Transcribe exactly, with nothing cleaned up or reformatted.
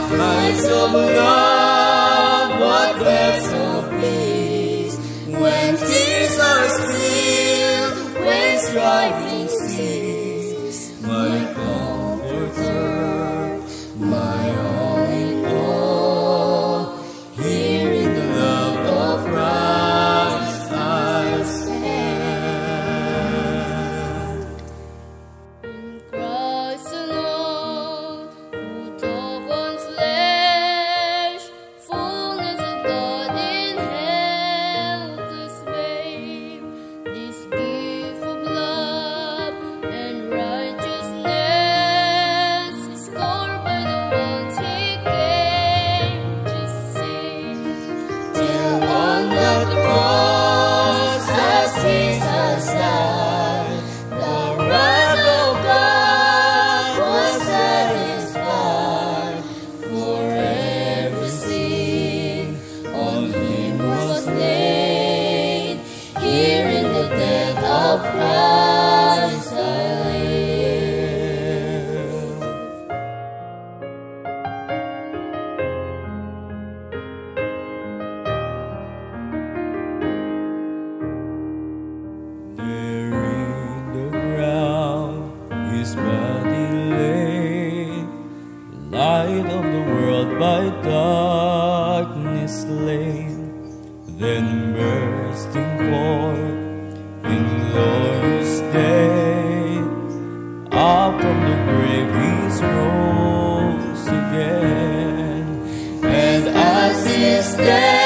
Lights of love, what depths of peace, when tears are spilled, when striving cease. My comforter, my all in all, here in the love of Christ I stand. In Christ alone, who took on flesh, fullness of God in helpless babe, this gift of love and righteousness is scored by the ones He came to save. Till on the cross as Jesus died, the wrath of God was satisfied. For every sin on Him was laid. Here in the death of Christ I live. There in the ground His body lay, light of the world by darkness slain. Then bursting forth in glorious day, up from the grave He rose again. And as His death